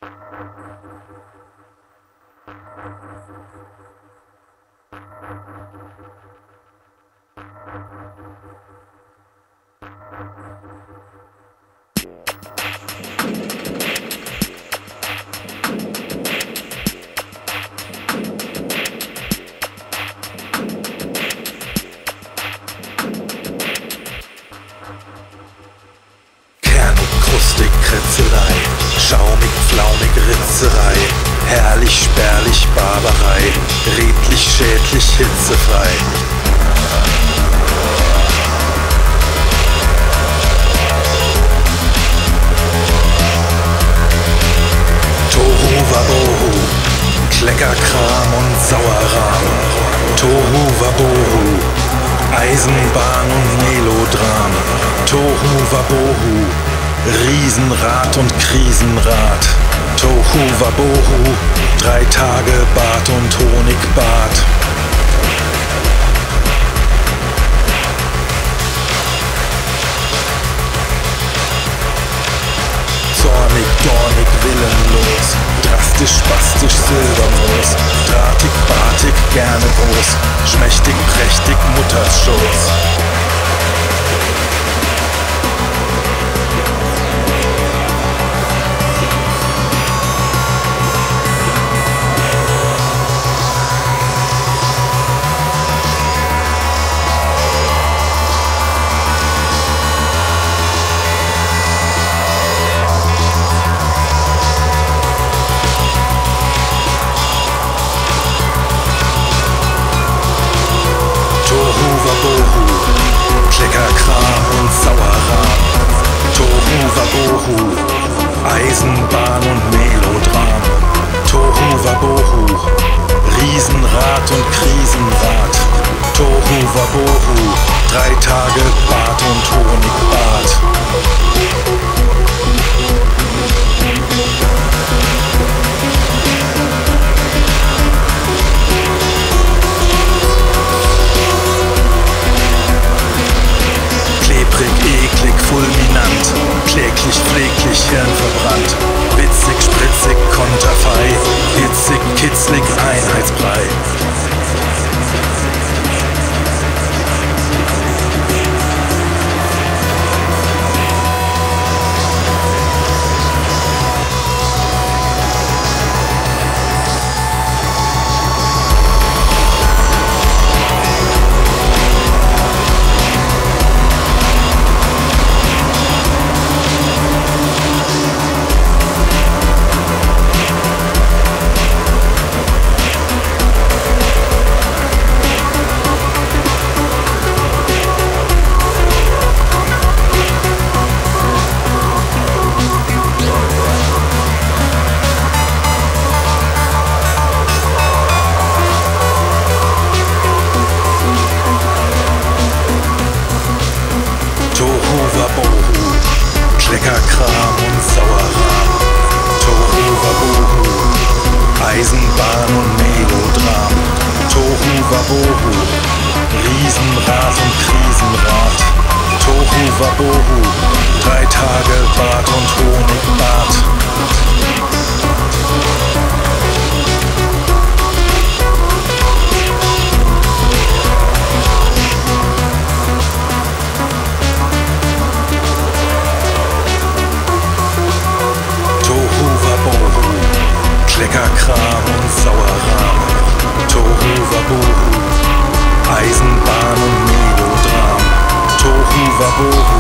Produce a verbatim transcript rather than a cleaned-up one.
Krustig Kritzelei, schaumig, flaumig Ritzerei, herrlich, spärlich Barbarei, redlich, schädlich, hitzefrei. Tohu Wabohu, Kleckerkram und Sauerrahm. Tohu Wabohu, Eisenbahn und Melodram. Tohu Wabohu, Riesenrad und Krisenrad. Tohu Wabohu, drei Tage Bad und Honigbad. Zornig, dornig, willenlos, drastisch, spastisch, silbermoos, drahtig, bartig, gerne groß, schmächtig, prächtig, Mutterschoß. Kleckerkram und Sauerrahm. Tohu Wabohu, Eisenbahn und Melodram. Tohu Wabohu, Riesenrad und Krisenrad. Tohu Wabohu, drei Tage Bad und Honigbad. Eklig, fulminant, kläglich, pfleglich, hirnverbrannt, witzig, spritzig, konterfei, hitzig, kitzlig, einheitsbrei. Kleckerkram und Sauerrahm. Tohu Wabohu, Eisenbahn und Melodram. Tohu Wabohu, Riesenrad und Krisenrad. Tohu Wabohu, drei Tage Bad und Honigbad. Kleckerkram und Sauerrahm. Tohu Wabohu, Eisenbahn und Melodram. Tohu Wabohu,